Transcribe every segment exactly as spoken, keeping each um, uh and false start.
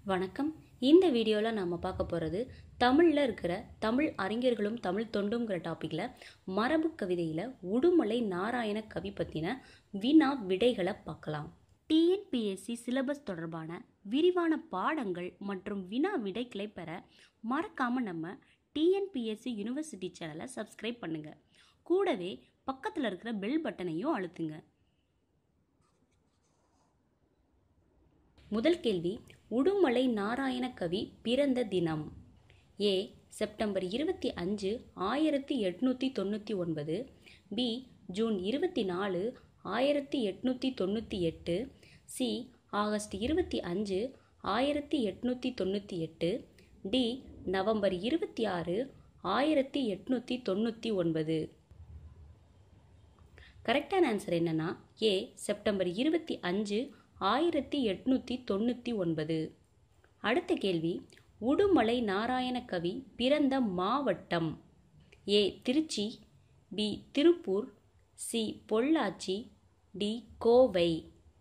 வணக்கம். இந்த வீடியோவில் நாம் பார்க்க போகிறது தமிழில் இருக்கிற தமிழ் அறிஞர்களும் தமிழ் தொண்டுங்கிற டாப்பிக்கில் மரபு கவிதையில் உடுமலை நாராயண கவி பற்றின வினா விடைகளை பார்க்கலாம். டிஎன்பிஎஸ்சி சிலபஸ் தொடர்பான விரிவான பாடங்கள் மற்றும் வினா விடைகளை பெற மறக்காமல் நம்ம டிஎன்பிஎஸ்சி யூனிவர்சிட்டி சேனலை சப்ஸ்கிரைப் பண்ணுங்கள். கூடவே பக்கத்தில் இருக்கிற பெல் பட்டனையும் அழுத்துங்க. முதல் கேள்வி, உடுமலை நாராயண கவி பிறந்த தினம். ஏ செப்டம்பர் இருபத்தி அஞ்சு ஆயிரத்தி எட்நூற்றி தொண்ணூற்றி ஒன்பது, பி ஜூன் இருபத்தி நாலு ஆயிரத்தி எட்நூற்றி தொண்ணூற்றி எட்டு, சி ஆகஸ்ட் இருபத்தி அஞ்சு ஆயிரத்தி எட்நூற்றி தொண்ணூற்றி எட்டு, டி நவம்பர் இருபத்தி ஆறு ஆயிரத்தி எட்நூற்றி தொண்ணூற்றி ஒன்பது. கரெக்டான ஆன்சர் என்னன்னா ஏ செப்டம்பர் இருபத்தி அஞ்சு ஆயிரத்தி எட்நூற்றி தொண்ணூற்றி ஒன்பது. அடுத்த கேள்வி, உடுமலை நாராயண கவி பிறந்த மாவட்டம். A Trichy, B Tiruppur, C Pollachi, D Kovai.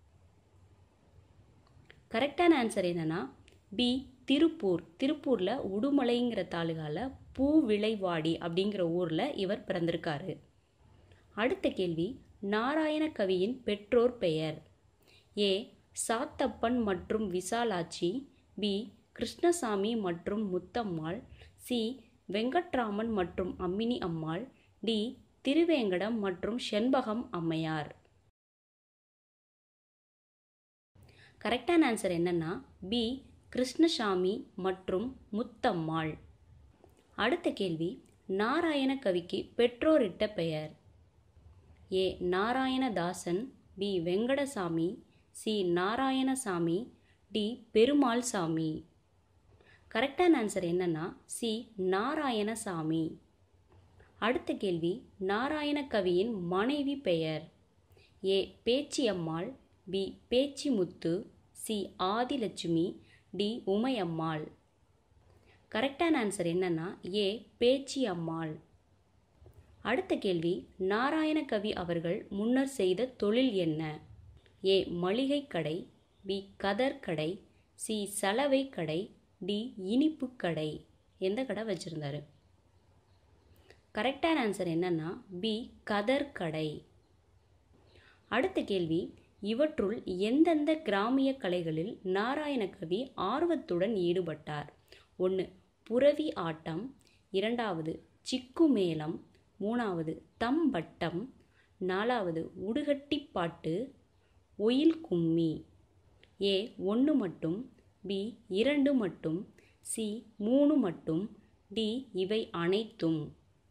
கரெக்டான ஆன்சர் என்னன்னா பி திருப்பூர். திருப்பூரில் உடுமலைங்கிற தாலுகாவில் பூவிளைவாடி அப்படிங்கிற ஊரில் இவர் பிறந்திருக்காரு. அடுத்த கேள்வி, நாராயண கவியின் பெற்றோர் பெயர். ஏ சாத்தப்பன் மற்றும் விசாலாட்சி, பி கிருஷ்ணசாமி மற்றும் முத்தம்மாள், சி வெங்கட்ராமன் மற்றும் அம்மினி அம்மாள், டி திருவேங்கடம் மற்றும் செண்பகம் அம்மையார். கரெக்டான ஆன்சர் என்னன்னா பி கிருஷ்ணசாமி மற்றும் முத்தம்மாள். அடுத்த கேள்வி, நாராயண கவிக்கு பெற்றோரிட்ட பெயர். A Narayanadasan, B Venkatasamy, C Narayanasamy, D Perumal Samy. கரெக்டான ஆன்சர் என்னன்னா சி நாராயணசாமி. அடுத்த கேள்வி, நாராயண கவியின் மனைவி பெயர். A Pechiammal, B Pechimuthu, C Adilakshmi, D Umaiyammal. கரெக்டான ஆன்சர் என்னன்னா ஏ பேச்சியம்மாள். அடுத்த கேள்வி, நாராயண கவி அவர்கள் முன்னர் செய்த தொழில் என்ன. ஏ மளிகை கடை, பி கதர் கடை, சி சலவை கடை, டி இனிப்பு கடை. எந்த கடை வச்சிருந்தாரு? கரெக்டான ஆன்சர் என்னன்னா பி கதர் கடை. அடுத்த கேள்வி, இவற்றுள் எந்தெந்த கிராமிய கலைகளில் நாராயண கவி ஆர்வத்துடன் ஈடுபட்டார். ஒன்று புரவி ஆட்டம், இரண்டாவது சிக்கு மேளம், மூணாவது தம்பட்டம், நாலாவது உடுகட்டி பாட்டு, ஒயில் கும்மி. ஏ ஒன்று மட்டும், பி இரண்டு மட்டும், சி மூணு மட்டும், டி இவை அனைத்தும்.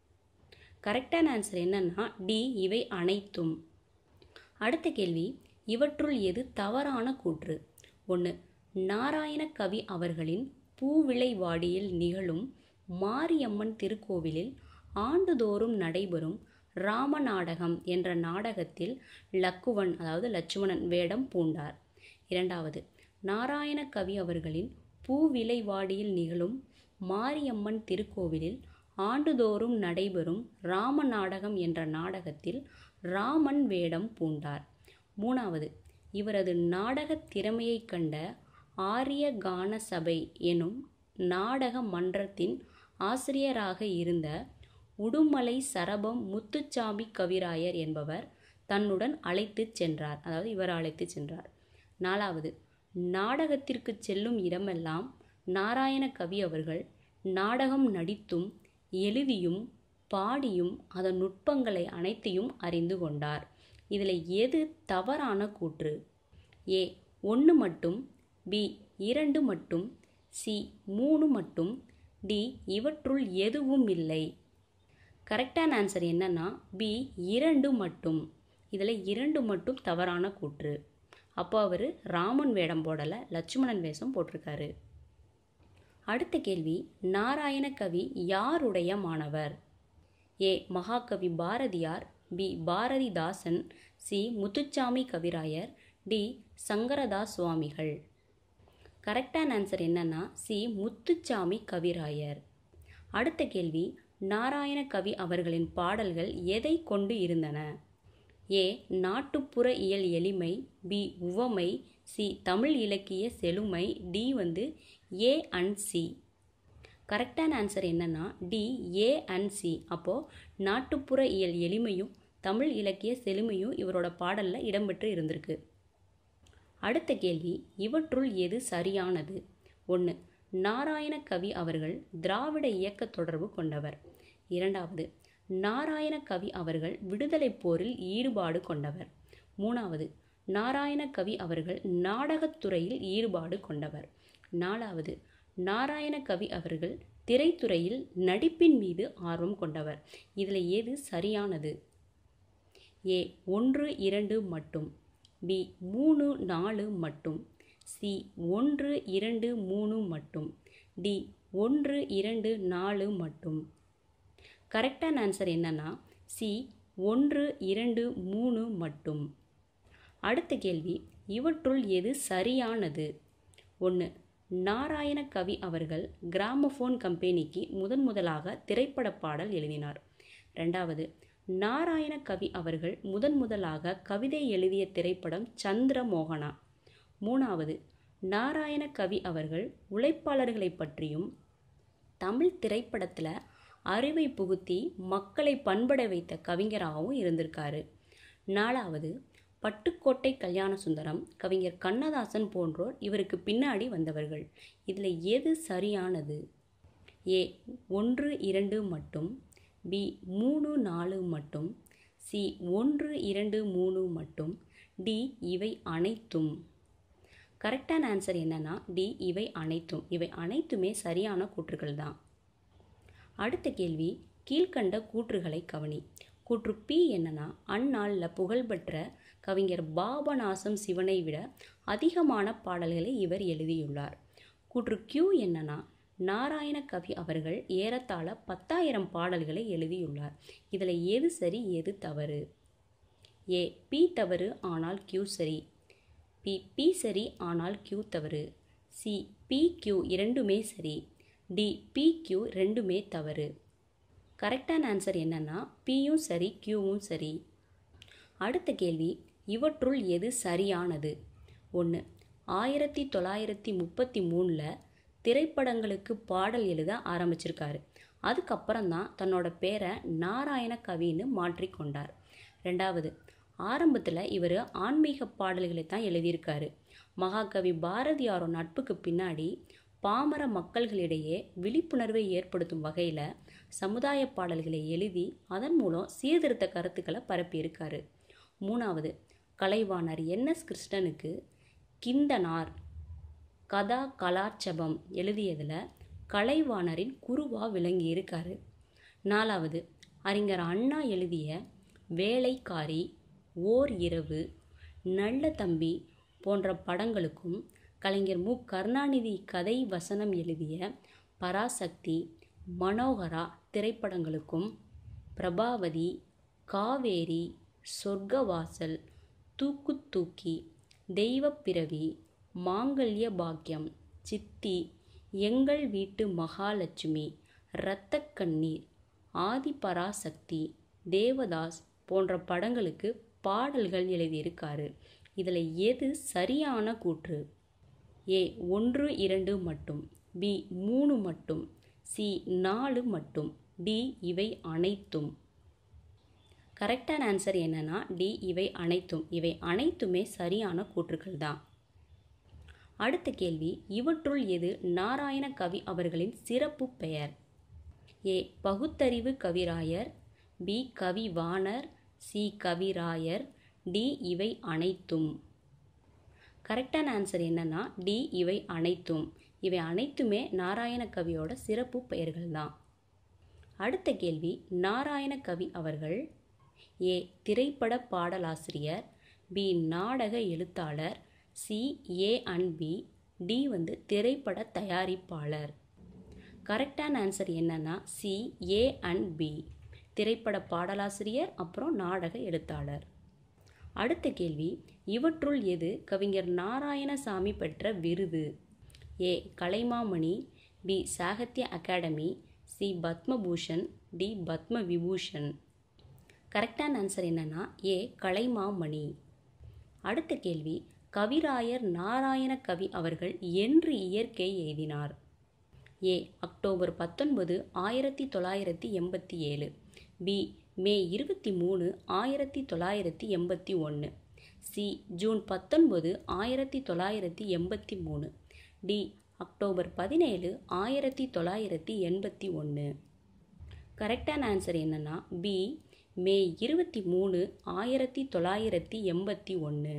கரெக்டான ஆன்சர் என்னன்னா டி இவை அனைத்தும். அடுத்த கேள்வி, இவற்றுள் எது தவறான கூற்று. ஒன்று நாராயண கவி அவர்களின் பூவிளைவாடியில் நிகழும் மாரியம்மன் திருக்கோவிலில் ஆண்டுதோறும் நடைபெறும் ராம நாடகம் என்ற நாடகத்தில் லக்குவன் அதாவது லட்சுமணன் வேடம் பூண்டார். இரண்டாவது, நாராயண கவி அவர்களின் பூவிளைவாடியில் நிகழும் மாரியம்மன் திருக்கோவிலில் ஆண்டுதோறும் நடைபெறும் ராம நாடகம் என்ற நாடகத்தில் ராமன் வேடம் பூண்டார். மூணாவது, இவரது நாடக திறமையை கண்ட ஆரிய கான சபை எனும் நாடக மன்றத்தின் ஆசிரியராக இருந்த உடுமலை சரபம் முத்துச்சாமி கவிராயர் என்பவர் தன்னுடன் அழைத்து சென்றார். அதாவது இவர் அழைத்து சென்றார். நாலாவது, நாடகத்திற்கு செல்லும் இடமெல்லாம் நாராயண கவி அவர்கள் நாடகம் நடித்தும் எழுதியும் பாடியும் அதன் நுட்பங்களை அனைத்தையும் அறிந்து கொண்டார். இதில் எது தவறான கூற்று. ஏ ஒன்று மட்டும், பி இரண்டு மட்டும், சி மூணு மட்டும், டி இவற்றுள் எதுவும் இல்லை. கரெக்டான ஆன்சர் என்னன்னா பி இரண்டு மட்டும். இதில் இரண்டு மட்டும் தவறான கூற்று. அப்போ அவர் ராமன் வேடம் போடலை, லட்சுமணன் வேஷம் போட்டிருக்காரு. அடுத்த கேள்வி, நாராயண கவி யாருடைய மாணவர். A Mahakavi Bharathiyar, B Bharathidasan, C Muthuswamy Kavirayar, D Sankaradas சுவாமிகள். கரெக்டான ஆன்சர் என்னன்னா சி முத்துச்சாமி கவிராயர். அடுத்த கேள்வி, நாராயண கவி அவர்களின் பாடல்கள் எதை கொண்டு இருந்தன. ஏ நாட்டுப்புற இயல் எளிமை, பி உவமை, சி தமிழ் இலக்கிய செழுமை, டி வந்து ஏ அண்ட் சி. கரெக்டான ஆன்சர் என்னன்னா டி ஏ அண்ட் சி. அப்போது நாட்டுப்புற இயல் எளிமையும் தமிழ் இலக்கிய செழுமையும் இவரோட பாடலில் இடம்பெற்று இருந்திருக்கு. அடுத்த கேள்வி, இவற்றுள் எது சரியானது? ஒன்று, நாராயண கவி அவர்கள் திராவிட இயக்க தொடர்பு கொண்டவர். இரண்டாவது, நாராயண கவி அவர்கள் விடுதலை போரில் ஈடுபாடு கொண்டவர். மூணாவது, நாராயண கவி அவர்கள் நாடகத்துறையில் ஈடுபாடு கொண்டவர். நாலாவது, நாராயண கவி அவர்கள் திரைத்துறையில் நடிப்பின் மீது ஆர்வம் கொண்டவர். இதில் எது சரியானது? ஏ ஒன்று இரண்டு மட்டும், பி மூணு நாலு மட்டும், சி ஒன்று இரண்டு மூணு மட்டும், டி ஒன்று இரண்டு நாலு மட்டும். கரெக்டான ஆன்சர் என்னன்னா சி ஒன்று இரண்டு மூணு மட்டும். அடுத்த கேள்வி, இவற்றுள் எது சரியானது? ஒன்று, நாராயண கவி அவர்கள் கிராமபோன் கம்பெனிக்கு முதன் முதலாக திரைப்பட பாடல் எழுதினார். ரெண்டாவது, நாராயண கவி அவர்கள் முதன் முதலாக கவிதை எழுதிய திரைப்படம் சந்திரமோகனா. மூணாவது, நாராயண கவி அவர்கள் உழைப்பாளர்களை பற்றியும் தமிழ் திரைப்படத்தில் அறிவை புகுத்தி மக்களை பண்பட வைத்த கவிஞராகவும் இருந்திருக்காரு. நாலாவது, பட்டுக்கோட்டை கல்யாண சுந்தரம், கவிஞர் கண்ணதாசன் போன்றோர் இவருக்கு பின்னாடி வந்தவர்கள். இதில் எது சரியானது? ஏ ஒன்று இரண்டு மட்டும், பி மூணு நாலு மட்டும், சி ஒன்று இரண்டு மூணு மட்டும், டி இவை அனைத்தும். கரெக்டான ஆன்சர் என்னன்னா டி இவை அனைத்தும். இவை அனைத்துமே சரியான கூற்றுகள் தான். அடுத்த கேள்வி, கீழ்கண்ட கூற்றுகளை கவனி. கூற்று பி என்னன்னா, அந்நாளில் புகழ்பெற்ற கவிஞர் பாபநாசம் சிவனை விட அதிகமான பாடல்களை இவர் எழுதியுள்ளார். கூற்று கியூ என்னன்னா, நாராயண கவி அவர்கள் ஏறத்தாழ பத்தாயிரம் பாடல்களை எழுதியுள்ளார். இதில் எது சரி எது தவறு? ஏ பி தவறு ஆனால் கியூ சரி, பி பி சரி ஆனால் கியூ தவறு, சி பி கியூ இரண்டுமே சரி, டி பி கியூ ரெண்டுமே தவறு. கரெக்டான ஆன்சர் என்னன்னா பியும் சரி கியூவும் சரி. அடுத்த கேள்வி, இவற்றுள் எது சரியானது? ஒன்று, ஆயிரத்தி தொள்ளாயிரத்தி முப்பத்தி மூணில் திரைப்படங்களுக்கு பாடல் எழுத ஆரம்பிச்சிருக்காரு. அதுக்கப்புறம் தான் தன்னோட பேரை நாராயண கவின்னு மாற்றிக்கொண்டார். ரெண்டாவது, ஆரம்பத்தில் இவர் ஆன்மீக பாடல்களை தான் எழுதியிருக்காரு. மகாகவி பாரதியாரோட நட்புக்கு பின்னாடி பாமர மக்கள்களிடையே விழிப்புணர்வை ஏற்படுத்தும் வகையில் சமுதாய பாடல்களை எழுதி அதன் மூலம் சீர்திருத்த கருத்துக்களை பரப்பியிருக்காரு. மூணாவது, கலைவாணர் என் எஸ் கிருஷ்ணனுக்கு கிந்தனார் கதா கலாட்சபம் எழுதியதில் கலைவாணரின் குருவாக விளங்கியிருக்காரு. நாலாவது, அறிஞர் அண்ணா எழுதிய வேலைக்காரி, ஓர் இரவு, நல்ல தம்பி போன்ற படங்களுக்கும் கலைஞர் மு கருணாநிதி கதை வசனம் எழுதிய பராசக்தி, மனோகரா திரைப்படங்களுக்கும் பிரபாவதி, காவேரி, சொர்க்கவாசல், தூக்கு தூக்கி, தெய்வப்பிறவி, மாங்கல்ய பாக்கியம், சித்தி, எங்கள் வீட்டு மகாலட்சுமி, இரத்தக்கண்ணீர், ஆதிபராசக்தி, தேவதாஸ் போன்ற படங்களுக்கு பாடல்கள் எழுதியிருக்காரு. இதில் எது சரியான கூற்று? ஏ ஒன்று இரண்டு மட்டும், பி மூணு மட்டும், சி நாலு மட்டும், டி இவை அனைத்தும். கரெக்டான ஆன்சர் என்னன்னா டி இவை அனைத்தும். இவை அனைத்துமே சரியான கூற்றுக்கள் தான். அடுத்த கேள்வி, இவற்றுள் எது நாராயண கவி அவர்களின் சிறப்பு பெயர்? A Pagutharivu Kavirayar, B Kavivanar, C Kavirayar, D இவை அனைத்தும். கரெக்டான ஆன்சர் என்னன்னா டி இவை அனைத்தும். இவை அனைத்துமே நாராயண கவியோட சிறப்பு பெயர்கள் தான். அடுத்த கேள்வி, நாராயண கவி அவர்கள் ஏ திரைப்பட பாடலாசிரியர், பி நாடக எழுத்தாளர், C A and B, D வந்து திரைப்பட தயாரிப்பாளர். கரெக்டான ஆன்சர் என்னன்னா சி ஏ அண்ட் பி, திரைப்பட பாடலாசிரியர் அப்புறம் நாடக எழுத்தாளர். அடுத்த கேள்வி, இவற்றுள் எது கவிஞர் நாராயணசாமி பெற்ற விருது? A Kalaimamani, B Sahitya Akademi, C Padma Bhushan, D Padma Vibhushan. கரெக்டான ஆன்சர் என்னன்னா ஏ கலைமாமணி. அடுத்த கேள்வி, கவிராயர் நாராயண கவி அவர்கள் என்று இயற்கை எய்தினார்? ஏ. அக்டோபர் பத்தொன்பது ஆயிரத்தி தொள்ளாயிரத்தி எண்பத்தி ஏழு. பி. மே இருபத்தி மூணு ஆயிரத்தி தொள்ளாயிரத்தி எண்பத்தி ஒன்று. சி. ஜூன் பத்தொன்பது ஆயிரத்தி தொள்ளாயிரத்தி எண்பத்தி மூணு. டி. அக்டோபர் பதினேழு ஆயிரத்தி தொள்ளாயிரத்தி எண்பத்தி ஒன்று. கரெக்டான ஆன்சர் என்னன்னா பி. மே இருபத்தி மூணு ஆயிரத்தி தொள்ளாயிரத்தி எண்பத்தி ஒன்று.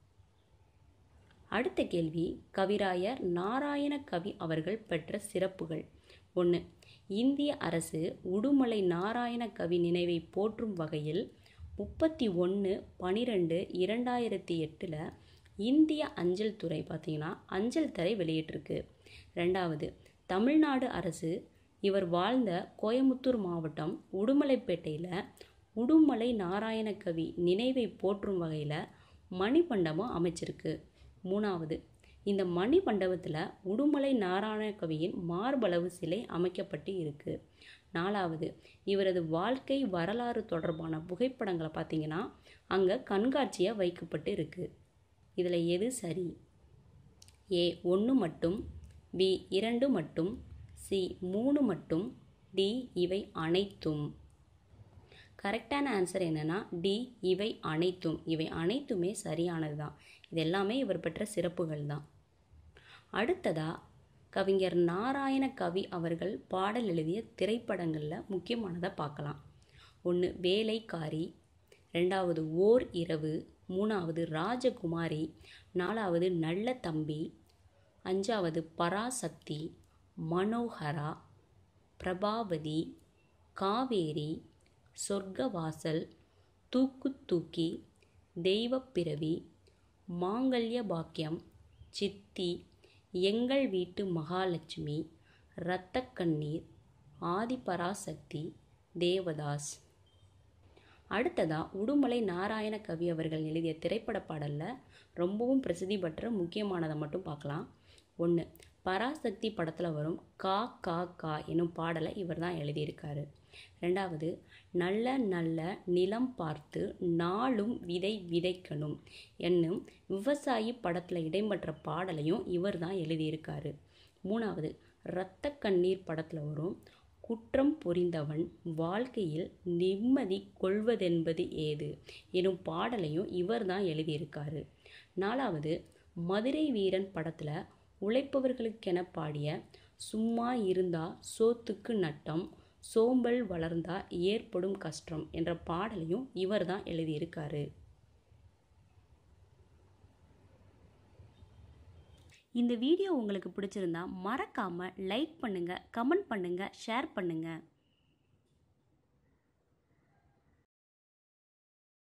அடுத்த கேள்வி, கவிராயர் நாராயண கவி அவர்கள் பெற்ற சிறப்புகள். ஒன்று. இந்திய அரசு உடுமலை நாராயண கவி நினைவை போற்றும் வகையில் முப்பத்தி ஒன்று பன்னிரெண்டு இரண்டாயிரத்தி எட்டில் இந்திய அஞ்சல் துறை பார்த்தீங்கன்னா அஞ்சல் தரை வெளியிட்டிருக்கு. ரெண்டாவது, தமிழ்நாடு அரசு இவர் வாழ்ந்த கோயமுத்தூர் மாவட்டம் உடுமலைப்பேட்டையில் உடுமலை நாராயண கவி நினைவை போற்றும் வகையில் மணிமண்டபம் அமைச்சிருக்கு. மூணாவது, இந்த மணிமண்டபத்தில் உடுமலை நாராயண கவியின் மார்பளவு சிலை அமைக்கப்பட்டு இருக்கு. நாலாவது, இவரது வாழ்க்கை வரலாறு தொடர்பான புகைப்படங்களை பார்த்தீங்கன்னா அங்கே கண்காட்சியாக வைக்கப்பட்டு இருக்கு. இதில் எது சரி? ஏ. ஒன்று மட்டும். பி. இரண்டு மட்டும். சி. மூணு மட்டும். டி. இவை அனைத்தும். கரெக்டான ஆன்சர் என்னன்னா டி. இவை அனைத்தும். இவை அனைத்துமே சரியானது தான். இது எல்லாமே இவர் பெற்ற சிறப்புகள் தான். அடுத்ததா, கவிஞர் நாராயண கவி அவர்கள் பாடல் எழுதிய திரைப்படங்களில் முக்கியமானதை பார்க்கலாம். ஒன்று வேலைக்காரி, ரெண்டாவது ஓர் இரவு, மூணாவது ராஜகுமாரி, நாலாவது நல்ல தம்பி, அஞ்சாவது பராசக்தி, மனோகரா, பிரபாவதி, காவேரி, சொர்க்கவாசல், தூக்கு தூக்கி, தெய்வப்பிறவி, மாங்கல்ய பாக்கியம், சித்தி, எங்கள் வீட்டு மகாலட்சுமி, இரத்தக்கண்ணீர், ஆதிபராசக்தி, தேவதாஸ். அடுத்ததா, உடுமலை நாராயண கவி அவர்கள் எழுதிய திரைப்பட பாடலில் ரொம்பவும் பிரசித்தி பெற்ற முக்கியமானதை மட்டும் பார்க்கலாம். ஒன்று, பராசக்தி படத்தில் வரும் கா கா கா எனும் பாடலை இவர் தான் எழுதியிருக்காரு. ரெண்டாவது, நல்ல நல்ல நிலம் பார்த்து நாளும் விதை விதைக்கணும் என்னும் விவசாயி படத்தில் இடம்பெற்ற பாடலையும் இவர் தான் எழுதியிருக்காரு. மூணாவது, இரத்த கண்ணீர் படத்தில் வரும் குற்றம் புரிந்தவன் வாழ்க்கையில் நிம்மதி கொள்வதென்பது ஏது எனும் பாடலையும் இவர் தான் எழுதியிருக்காரு. நாலாவது, மதுரை வீரன் படத்தில் உழைப்பவர்களுக்கென பாடிய சும்மா இருந்தா சோத்துக்கு நட்டம், சோம்பல் வளர்ந்தா ஏற்படும் கஷ்டம் என்ற பாடலையும் இவர் தான் எழுதியிருக்காரு. இந்த வீடியோ உங்களுக்கு பிடிச்சிருந்தா மறக்காமல் லைக் பண்ணுங்கள், கமெண்ட் பண்ணுங்கள், ஷேர் பண்ணுங்கள்.